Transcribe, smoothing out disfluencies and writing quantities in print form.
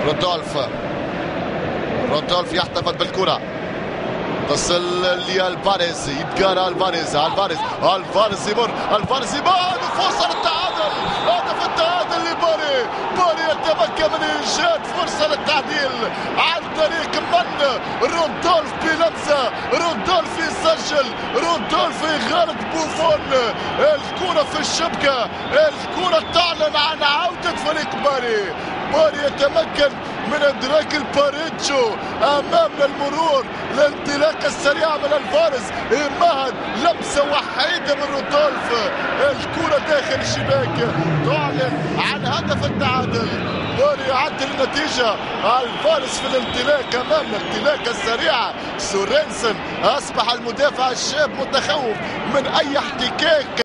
رودولف يحتفظ بالكرة، تصل لالفاريز، يتقارى الفاريز يمر، فرصة للتعادل، هدف التعادل لباري. باري يتمكن من إيجاد فرصة للتعديل عن طريق من؟ رودولف بلمسة، رودولف يسجل، رودولف يغلط بوفون. الكرة في الشبكة، الكرة تعلن عن عودة فريق باري. باري يتمكن من ادراك الباريتشو امامنا، المرور، الانطلاقه السريعه من الفارس، مهد لمسه وحيده من رودولف، الكره داخل الشباك تعلن عن هدف التعادل. باري يعدل النتيجه، الفارس في الانطلاق امامنا، الانطلاقه السريعه. سورينسن اصبح المدافع الشاب متخوف من اي احتكاك.